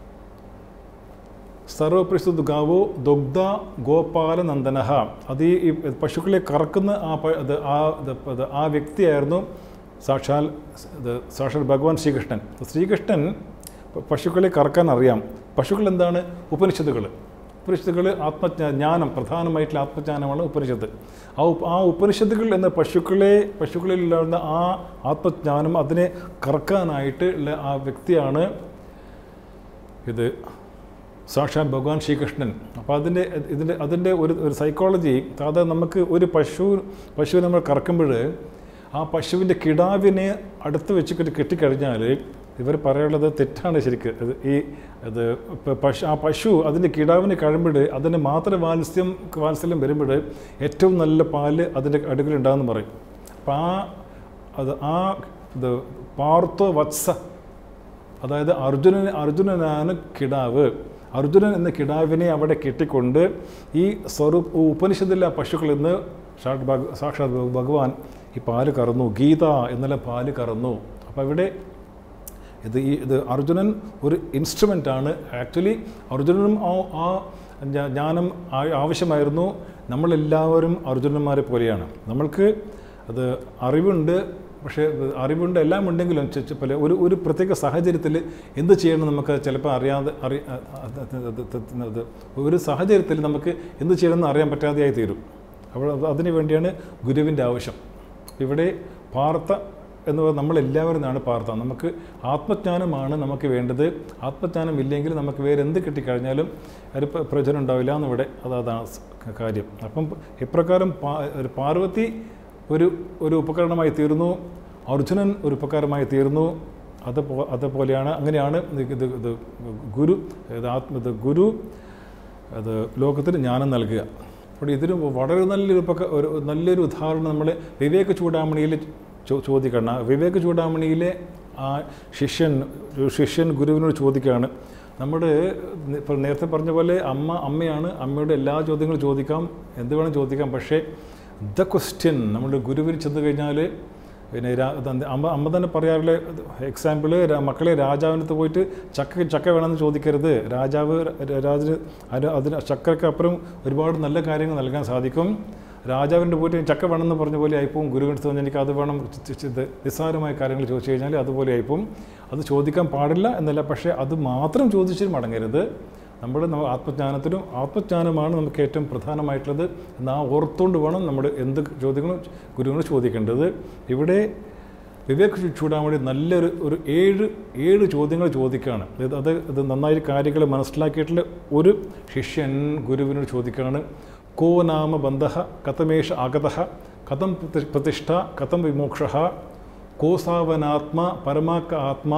സർവോപനിഷത്ത് ഗാവോ ദുഗ്ധ ഗോപാലനന്ദന. അത് ഈ പശുക്കളെ കറക്കുന്ന ആ ആ വ്യക്തിയായിരുന്നു സാക്ഷാൽ സാക്ഷാൽ ഭഗവാൻ ശ്രീകൃഷ്ണൻ. ശ്രീകൃഷ്ണൻ പശുക്കളെ കറക്കാൻ അറിയാം. പശുക്കൾ എന്താണ്? ഉപനിഷത്തുകൾ. ഉപനിഷത്തുകൾ ആത്മജ്ഞാ ജ്ഞാനം, പ്രധാനമായിട്ടുള്ള ആത്മജ്ഞാനമാണ് ഉപനിഷത്ത്. ആ ആ ഉപനിഷത്തുകൾ എന്ന പശുക്കളെ പശുക്കളിലുണ്ടാകുന്ന ആ ആത്മജ്ഞാനം, അതിനെ കറക്കാനായിട്ട് ഉള്ള ആ വ്യക്തിയാണ് ഇത് സാക്ഷാൽ ഭഗവാൻ ശ്രീകൃഷ്ണൻ. അപ്പോൾ അതിൻ്റെ ഇതിൻ്റെ അതിൻ്റെ ഒരു ഒരു സൈക്കോളജി, സാധാരണ നമുക്ക് ഒരു പശു പശുവിനെ നമ്മൾ കറക്കുമ്പോൾ ആ പശുവിൻ്റെ കിടാവിനെ അടുത്ത് വെച്ച് കെട്ടിക്കഴിഞ്ഞാൽ ഇവർ പറയുള്ളത് തെറ്റാണ് ശരിക്ക്. ഈ അത് പശു ആ പശു അതിൻ്റെ കിടാവിന് കഴിയുമ്പോൾ അതിന് മാത്രം വാത്സ്യം വാത്സല്യം വരുമ്പോൾ ഏറ്റവും നല്ല പാല് അതിൻ്റെ അടുക്കലുണ്ടാകുമെന്ന് പറയും. അപ്പം ആ അത് ആ ഇത് പാർത്ഥോ വത്സ, അതായത് അർജുനൻ അർജുനനാണ് കിടാവ്. അർജുനൻ എന്ന കിടാവിനെ അവിടെ കെട്ടിക്കൊണ്ട് ഈ സ്വരൂപ ഉപനിഷത്തിലെ പശുക്കളിൽ നിന്ന് സാക്ഷാത് ഭഗവാൻ ഈ പാല് കറന്നു, ഗീത എന്നുള്ള പാല് കറന്നു. അപ്പോൾ ഇവിടെ ഇത് ഈ ഇത് അർജുനൻ ഒരു ഇൻസ്ട്രുമെൻ്റാണ്. ആക്ച്വലി അർജുനനും ആ ആ ജ്ഞാനം ആവശ്യമായിരുന്നു. നമ്മളെല്ലാവരും അർജുനന്മാരെ പോലെയാണ്. നമ്മൾക്ക് അത് അറിവുണ്ട്, പക്ഷേ അറിവുണ്ട് എല്ലാം ഉണ്ടെങ്കിലും പല ഒരു ഒരു പ്രത്യേക സാഹചര്യത്തിൽ എന്ത് ചെയ്യണം നമുക്ക് ചിലപ്പോൾ അറിയാതെ അറി ഒരു സാഹചര്യത്തിൽ നമുക്ക് എന്ത് ചെയ്യണമെന്ന് അറിയാൻ പറ്റാതെയായി തീരും. അപ്പോൾ അതിനു വേണ്ടിയാണ് ഗുരുവിൻ്റെ ആവശ്യം. ഇവിടെ പാർത്ഥ എന്ന് പറഞ്ഞാൽ നമ്മളെല്ലാവരും ആണ് പാർത്ഥ. നമുക്ക് ആത്മജ്ഞാനമാണ് നമുക്ക് വേണ്ടത്. ആത്മജ്ഞാനം ഇല്ലെങ്കിൽ നമുക്ക് വേറെ എന്ത് കിട്ടിക്കഴിഞ്ഞാലും ഒരു പ്രയോജനം ഉണ്ടാവില്ല എന്നിവിടെ അത് അതാണ് കാര്യം. അപ്പം ഇപ്രകാരം ഒരു പാർവതി ഒരു ഒരു ഉപകരണമായി തീർന്നു, അർജുനൻ ഒരു ഉപകാരമായി തീർന്നു. അത് അതുപോലെയാണ് അങ്ങനെയാണ് ഇത് ഇത് ഗുരു ഇത് ആത്മ ഇത് ഗുരു അത് ലോകത്തിന് ജ്ഞാനം നൽകുക. അപ്പോൾ ഇതിന് വളരെ നല്ലൊരു ഒരു നല്ലൊരു ഉദാഹരണം നമ്മൾ വിവേക ചൂടാമണിയിൽ ചോ ചോദിക്കണം. വിവേക ചൂടാമണിയിലെ ആ ശിഷ്യൻ ശിഷ്യൻ ഗുരുവിനോട് ചോദിക്കുകയാണ്. നമ്മുടെ ഇപ്പോൾ നേരത്തെ പറഞ്ഞ പോലെ അമ്മ അമ്മയാണ്, അമ്മയുടെ എല്ലാ ചോദ്യങ്ങളും ചോദിക്കാം, എന്ത് വേണം ചോദിക്കാം. പക്ഷേ ദ ക്വസ്റ്റ്യൻ നമ്മുടെ ഗുരുവിന് ചെന്ന് കഴിഞ്ഞാൽ പിന്നെ അമ്മ അമ്മ തന്നെ പറയാറില്ല. എക്സാമ്പിൾ, മക്കളെ രാജാവിനടുത്ത് പോയിട്ട് ചക്ക ചക്ക വേണമെന്ന് ചോദിക്കരുത്. രാജാവ് രാജന് അതിന് ചക്കയ്ക്ക് അപ്പുറം ഒരുപാട് നല്ല കാര്യങ്ങൾ നൽകാൻ സാധിക്കും. രാജാവിൻ്റെ പോയിട്ട് ചക്ക വേണമെന്ന് പറഞ്ഞ പോലെ ആയിപ്പോവും. ഗുരുവിനടുത്ത് പറഞ്ഞാൽ എനിക്ക് അത് വേണം, ഇത് നിസ്സാരമായ കാര്യങ്ങൾ ചോദിച്ചു കഴിഞ്ഞാൽ അതുപോലെ ആയിപ്പോവും. അത് ചോദിക്കാൻ പാടില്ല എന്നല്ല, പക്ഷേ അത് മാത്രം ചോദിച്ച് മടങ്ങരുത്. നമ്മുടെ ആത്മജ്ഞാനത്തിനും ആത്മജ്ഞാനമാണ് നമുക്ക് ഏറ്റവും പ്രധാനമായിട്ടുള്ളത് എന്ന് ആ ഓർത്തുകൊണ്ട് വേണം നമ്മൾ എന്ത് ചോദ്യങ്ങളും ഗുരുവിനോട് ചോദിക്കേണ്ടത്. ഇവിടെ വിവേക് ചൂടാമണി നല്ലൊരു ഒരു ഏഴ് ഏഴ് ചോദ്യങ്ങൾ ചോദിക്കുകയാണ്. അത് ഇത് നന്നായി കാര്യങ്ങൾ മനസ്സിലാക്കിയിട്ടുള്ള ഒരു ശിഷ്യൻ ഗുരുവിനോട് ചോദിക്കുകയാണ്. കോ നാമ ബന്ധ കഥമേഷ ആഗത കഥം പ്രതിഷ്ഠ കഥം വിമോക്ഷ കോസാവനാത്മ പരമാക്ക ആത്മാ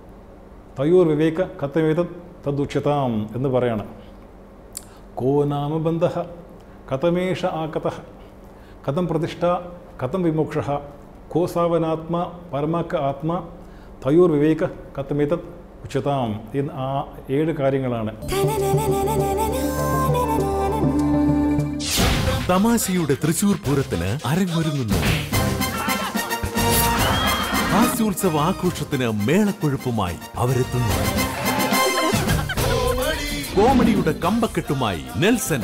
തയോർ വിവേക കഥമേത തദുച്യതാം എന്ന് പറയണം. കോ നാമ ബന്ധ കഥമേഷ ആഗത കഥം പ്രതിഷ്ഠ കഥം വിമോക്ഷ കോസാവനാത്മ പരമാക്ക ആത്മാ തയോർ വിവേക കഥമേത ഉച്യതാം എന്ന് ആ ഏഴ് കാര്യങ്ങളാണ്. തമാശയുടെ തൃശൂർ പൂരത്തിന് അരങ്ങൊരുങ്ങുന്നു. ഹാസ്യോത്സവ ആഘോഷത്തിന് മേളക്കൊഴുപ്പുമായി അവരെത്തുന്നു. കോമഡിയുടെ കമ്പക്കെട്ടുമായി നെൽസൺ,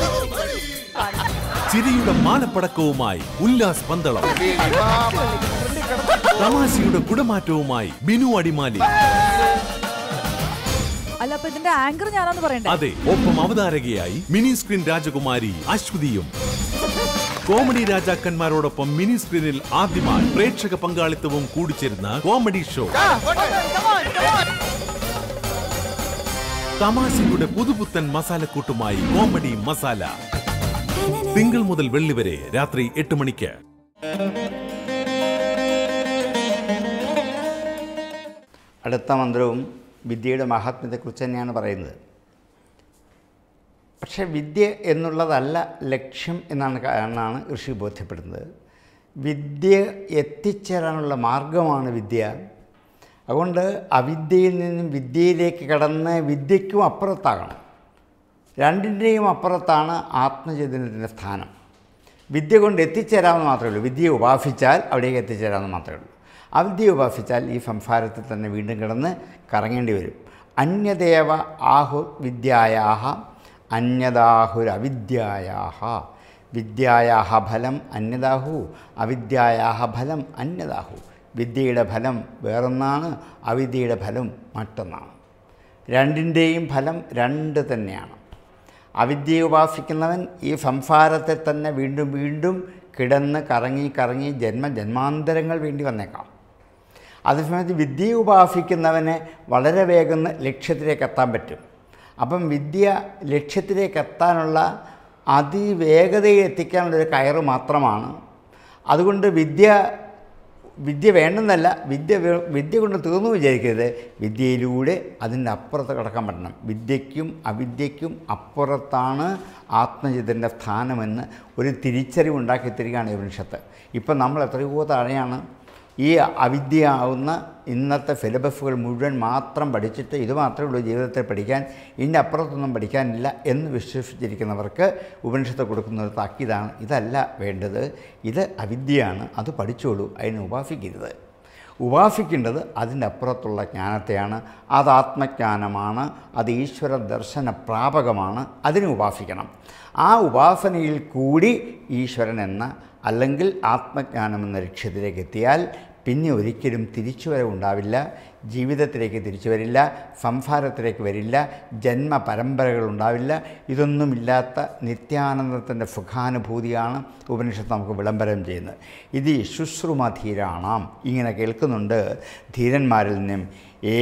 ചിരിയുടെ മാലപ്പടക്കവുമായി ഉല്ലാസ് പന്തളം, തമാശയുടെ കുടമാറ്റവുമായി ബിനു അടിമാലി. അതെ, ഒപ്പം അവതാരകയായി മിനി സ്ക്രീൻ രാജകുമാരി അശ്വതിയും. കോമഡി രാജാക്കന്മാരോടൊപ്പം മിനി സ്ക്രീനിൽ ആദ്യമായി പ്രേക്ഷക പങ്കാളിത്തവും കൂടിച്ചേരുന്ന കോമഡി ഷോ. തമാശയുടെ പുതുപുത്തൻ മസാലക്കൂട്ടുമായി കോമഡി മസാല. തിങ്കൾ മുതൽ വെള്ളി വരെ രാത്രി എട്ട് മണിക്ക്. അടുത്ത മന്ത്രവും വിദ്യയുടെ മഹാത്മ്യത്തെക്കുറിച്ച് തന്നെയാണ് പറയുന്നത്. പക്ഷേ വിദ്യ എന്നുള്ളതല്ല ലക്ഷ്യം എന്നാണ് എന്നാണ് ഋഷി ബോധ്യപ്പെടുന്നത്. വിദ്യ എത്തിച്ചേരാനുള്ള മാർഗമാണ് വിദ്യ. അതുകൊണ്ട് അവിദ്യയിൽ നിന്നും വിദ്യയിലേക്ക് കടന്ന് വിദ്യയ്ക്കും അപ്പുറത്താകണം. രണ്ടിൻ്റെയും അപ്പുറത്താണ് ആത്മചൈതന്യത്തിൻ്റെ സ്ഥാനം. വിദ്യ കൊണ്ട് എത്തിച്ചേരാമെന്ന് മാത്രമേ ഉള്ളൂ. വിദ്യയെ ഉപാസിച്ചാൽ അവിടേക്ക് എത്തിച്ചേരാമെന്ന് മാത്രമേ ഉള്ളൂ. അവിദ്യയെ ഉപാസിച്ചാൽ ഈ സംസാരത്തിൽ തന്നെ വീണ്ടും കിടന്ന് കറങ്ങേണ്ടി വരും. അന്യദേവ ആഹു വിദ്യായാഹ അന്യദാഹുരവിദ്യായാഹ. വിദ്യായാഹ ഫലം അന്യദാഹു, അവിദ്യായാഹ ഫലം അന്യദാഹു. വിദ്യയുടെ ഫലം വേറൊന്നാണ്, അവിദ്യയുടെ ഫലം മറ്റൊന്നാണ്. രണ്ടിൻ്റെയും ഫലം രണ്ട് തന്നെയാണ്. അവിദ്യയെ ഉപാസിക്കുന്നവൻ ഈ സംസാരത്തെ തന്നെ വീണ്ടും വീണ്ടും കിടന്ന് കറങ്ങി കറങ്ങി ജന്മ ജന്മാന്തരങ്ങൾ വേണ്ടി വന്നേക്കാം. അതേസമയത്ത് വിദ്യയെ ഉപാസിക്കുന്നവന് വളരെ വേഗം ലക്ഷ്യത്തിലേക്ക് എത്താൻ പറ്റും. അപ്പം വിദ്യ ലക്ഷ്യത്തിലേക്ക് എത്താനുള്ള അതിവേഗതയിൽ എത്തിക്കാനുള്ളൊരു കയറ് മാത്രമാണ്. അതുകൊണ്ട് വിദ്യ വിദ്യ വേണ്ടെന്നല്ല, വിദ്യ വിദ്യ കൊണ്ട് തീർന്നു വിചാരിക്കരുത്. വിദ്യയിലൂടെ അതിൻ്റെ അപ്പുറത്ത് കടക്കാൻ പറ്റണം. വിദ്യയ്ക്കും അവിദ്യയ്ക്കും അപ്പുറത്താണ് ആത്മചിതൻ്റെ സ്ഥാനമെന്ന് ഒരു തിരിച്ചറിവുണ്ടാക്കി തരികയാണ് ഈ ഉപനിഷത്ത്. ഇപ്പം നമ്മൾ എത്രയോ താഴെയാണ്. ഈ അവിദ്യ ആവുന്ന ഇന്നത്തെ സിലബസുകൾ മുഴുവൻ മാത്രം പഠിച്ചിട്ട് ഇത് മാത്രമേ ഉള്ളൂ ജീവിതത്തിൽ പഠിക്കാൻ, ഇതിൻ്റെ അപ്പുറത്തൊന്നും പഠിക്കാനില്ല എന്ന് വിശ്വസിച്ചിരിക്കുന്നവർക്ക് ഉപനിഷത്ത് കൊടുക്കുന്ന ഒരു താക്കീതാണ്. ഇതല്ല വേണ്ടത്, ഇത് അവിദ്യയാണ്, അത് പഠിച്ചോളൂ, അതിനെ ഉപാസിക്കരുത്. ഉപാസിക്കേണ്ടത് അതിൻ്റെ അപ്പുറത്തുള്ള ജ്ഞാനത്തെയാണ്. അത് ആത്മജ്ഞാനമാണ്, അത് ഈശ്വര ദർശന പ്രാപകമാണ്, അതിനെ ഉപാസിക്കണം. ആ ഉപാസനയിൽ കൂടി ഈശ്വരൻ എന്ന അല്ലെങ്കിൽ ആത്മജ്ഞാനം എന്ന ലക്ഷ്യത്തിലേക്ക് എത്തിയാൽ പിന്നെ ഒരിക്കലും തിരിച്ചുവരവുണ്ടാവില്ല, ജീവിതത്തിലേക്ക് തിരിച്ചു വരില്ല, സംസാരത്തിലേക്ക് വരില്ല, ജന്മ പരമ്പരകളുണ്ടാവില്ല. ഇതൊന്നുമില്ലാത്ത നിത്യാനന്ദത്തിൻ്റെ സുഖാനുഭൂതിയാണ് ഉപനിഷത്ത് നമുക്ക് വിളംബരം ചെയ്യുന്നത്. ഇത് ശുശ്രുമധീരാണാം, ഇങ്ങനെ കേൾക്കുന്നുണ്ട് ധീരന്മാരിൽ നിന്നും. ഏ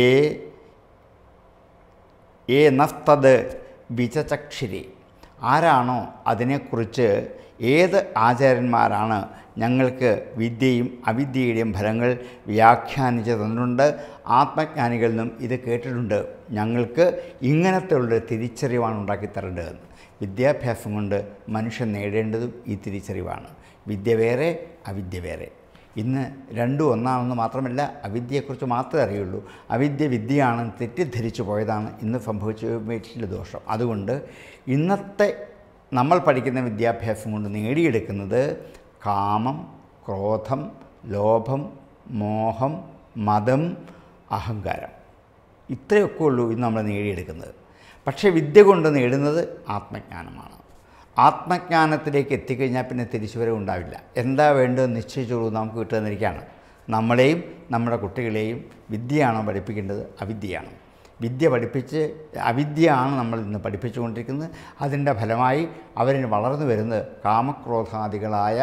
ഏ നസ്തത് വിചചക്ഷിരി, ആരാണോ അതിനെക്കുറിച്ച്, ഏത് ആചാര്യന്മാരാണ് ഞങ്ങൾക്ക് വിദ്യയും അവിദ്യയുടെയും ഫലങ്ങൾ വ്യാഖ്യാനിച്ച് തന്നിട്ടുണ്ട്, ആത്മജ്ഞാനികളിൽ നിന്നും ഇത് കേട്ടിട്ടുണ്ട്, ഞങ്ങൾക്ക് ഇങ്ങനത്തെ ഉള്ള തിരിച്ചറിവാണ് ഉണ്ടാക്കിത്തരേണ്ടതെന്ന്. വിദ്യാഭ്യാസം കൊണ്ട് മനുഷ്യൻ നേടേണ്ടതും ഈ തിരിച്ചറിവാണ്. വിദ്യ വേറെ, അവിദ്യ വേറെ. ഇന്ന് രണ്ടും ഒന്നാണെന്ന് മാത്രമല്ല, അവിദ്യയെക്കുറിച്ച് മാത്രമേ അറിയുള്ളൂ. അവിദ്യ വിദ്യയാണെന്ന് തെറ്റിദ്ധരിച്ചു പോയതാണ് ഇന്ന് സംഭവിച്ച വലിയ ദോഷം. അതുകൊണ്ട് ഇന്നത്തെ നമ്മൾ പഠിക്കുന്ന വിദ്യാഭ്യാസം കൊണ്ട് നേടിയെടുക്കുന്നത് കാമം, ക്രോധം, ലോഭം, മോഹം, മതം, അഹങ്കാരം, ഇത്രയൊക്കെ ഉള്ളൂ ഇന്ന് നമ്മൾ നേടിയെടുക്കുന്നത്. പക്ഷേ വിദ്യ കൊണ്ട് നേടുന്നത് ആത്മജ്ഞാനമാണ്. ആത്മജ്ഞാനത്തിലേക്ക് എത്തിക്കഴിഞ്ഞാൽ പിന്നെ തിരിച്ചുവരവ് ഉണ്ടാവില്ല. എന്താ വേണ്ടതെന്ന് നിശ്ചയിച്ചോളൂ, നമുക്ക് കിട്ടുന്നിരിക്കുകയാണ്. നമ്മളെയും നമ്മുടെ കുട്ടികളെയും വിദ്യയാണോ പഠിപ്പിക്കേണ്ടത്, അവിദ്യയാണ്. വിദ്യ പഠിപ്പിച്ച് അവിദ്യയാണ് നമ്മൾ ഇന്ന് പഠിപ്പിച്ചുകൊണ്ടിരിക്കുന്നത്. അതിൻ്റെ ഫലമായി അവരിന് വളർന്നു വരുന്നത് കാമക്രോധാദികളായ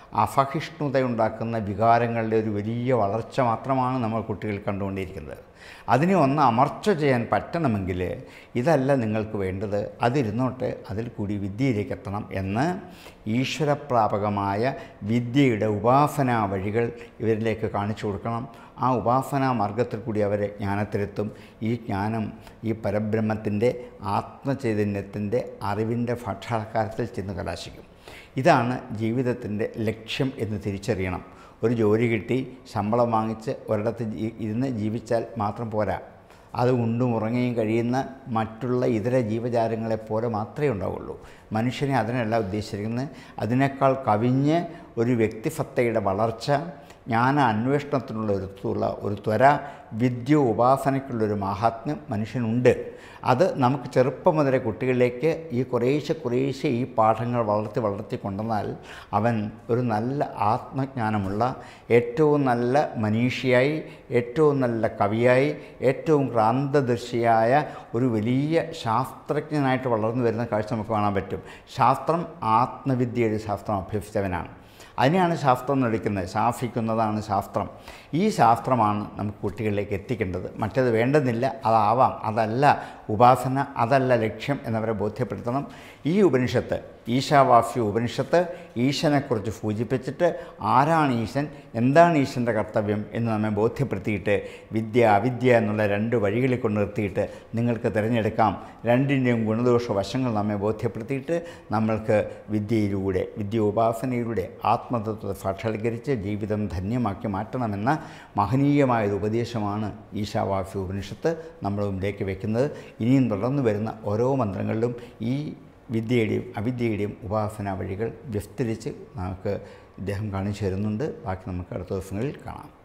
അസഹിഷ്ണുതയുണ്ടാക്കുന്ന വികാരങ്ങളുടെ ഒരു വലിയ വളർച്ച മാത്രമാണ് നമ്മൾ കുട്ടികൾ കണ്ടുകൊണ്ടിരിക്കുന്നത്. അതിനെ ഒന്ന് അമർച്ച ചെയ്യാൻ പറ്റണമെങ്കിൽ ഇതല്ല നിങ്ങൾക്ക് വേണ്ടത്, അതിരുന്നോട്ടെ, അതിൽ കൂടി വിദ്യയിലേക്ക് എത്തണം എന്ന് ഈശ്വരപ്രാപകമായ വിദ്യയുടെ ഉപാസനാ വഴികൾ ഇവരിലേക്ക് കാണിച്ചു കൊടുക്കണം. ആ ഉപാസനാ മാർഗത്തിൽ കൂടി അവരെ ജ്ഞാനത്തിലെത്തും. ഈ ജ്ഞാനം ഈ പരബ്രഹ്മത്തിൻ്റെ ആത്മചൈതന്യത്തിൻ്റെ അറിവിൻ്റെ സാക്ഷാത്കാരത്തിൽ ചെന്ന് കലാശിക്കും. ഇതാണ് ജീവിതത്തിൻ്റെ ലക്ഷ്യം എന്ന് തിരിച്ചറിയണം. ഒരു ജോലി കിട്ടി ശമ്പളം വാങ്ങിച്ച് ഒരിടത്ത് ഇരുന്ന് ജീവിച്ചാൽ മാത്രം പോരാ. അത് ഉണ്ടും ഉറങ്ങുകയും കഴിയുന്ന മറ്റുള്ള ഇതര ജീവജാലങ്ങളെപ്പോലെ മാത്രമേ ഉണ്ടാവുള്ളൂ. മനുഷ്യനെ അതിനല്ല ഉദ്ദേശിച്ചിരിക്കുന്നത്. അതിനേക്കാൾ കവിഞ്ഞ് ഒരു വ്യക്തിസത്തയുടെ വളർച്ച, ജ്ഞാന അന്വേഷണത്തിനുള്ള ഒരു തുള്ള ഒരു ത്വര, വിദ്യ ഉപാസനയ്ക്കുള്ളൊരു മാഹാത്മ്യം മനുഷ്യനുണ്ട്. അത് നമുക്ക് ചെറുപ്പം മുതലേ കുട്ടികളിലേക്ക് ഈ കുറേശ്ശെ കുറേശ്ശെ ഈ പാഠങ്ങൾ വളർത്തി വളർത്തി കൊണ്ടുവന്നാൽ അവൻ ഒരു നല്ല ആത്മജ്ഞാനമുള്ള, ഏറ്റവും നല്ല മനീഷിയായി, ഏറ്റവും നല്ല കവിയായി, ഏറ്റവും ക്രാന്തദർശിയായ ഒരു വലിയ ശാസ്ത്രജ്ഞനായിട്ട് വളർന്നു വരുന്ന കാഴ്ച നമുക്ക് കാണാൻ പറ്റും. ശാസ്ത്രം ആത്മവിദ്യയുടെ ശാസ്ത്രം അഭ്യസിച്ചവനാണ്. അതിനെയാണ് ശാസ്ത്രം എന്ന് വിളിക്കുന്നത്. ശാസിക്കുന്നതാണ് ശാസ്ത്രം. ഈ ശാസ്ത്രമാണ് നമുക്ക് കുട്ടികളിലേക്ക് എത്തിക്കേണ്ടത്. മറ്റേത് വേണ്ടെന്നില്ല, അതാവാം, അതല്ല ഉപാസന, അതല്ല ലക്ഷ്യം എന്നവരെ ബോധ്യപ്പെടുത്തണം. ഈ ഉപനിഷത്ത്, ഈശാവാസ്യ ഉപനിഷത്ത്, ഈശനെക്കുറിച്ച് സൂചിപ്പിച്ചിട്ട് ആരാണ് ഈശൻ, എന്താണ് ഈശൻ്റെ കർത്തവ്യം എന്ന് നമ്മെ ബോധ്യപ്പെടുത്തിയിട്ട് വിദ്യ അവിദ്യ എന്നുള്ള രണ്ട് വഴികളിൽ കൊണ്ട് നിർത്തിയിട്ട് നിങ്ങൾക്ക് തിരഞ്ഞെടുക്കാം. രണ്ടിൻ്റെയും ഗുണദോഷ വശങ്ങൾ നമ്മെ ബോധ്യപ്പെടുത്തിയിട്ട് നമ്മൾക്ക് വിദ്യയിലൂടെ, വിദ്യ ഉപാസനയിലൂടെ ആത്മതത്വത്തെ സാക്ഷാത്കരിച്ച് ജീവിതം ധന്യമാക്കി മാറ്റണമെന്ന മഹനീയമായൊരു ഉപദേശമാണ് ഈശാവാസ്യ ഉപനിഷത്ത് നമ്മുടെ മുമ്പിലേക്ക് വയ്ക്കുന്നത്. ഇനിയും തുടർന്ന് വരുന്ന ഓരോ മന്ത്രങ്ങളിലും ഈ വിദ്യയുടെയും അവിദ്യയുടെയും ഉപാസന വഴികൾ വിസ്തരിച്ച് നമുക്ക് ഇദ്ദേഹം കാണിച്ചു തരുന്നുണ്ട്. ബാക്കി നമുക്ക് അടുത്ത ദിവസങ്ങളിൽ കാണാം.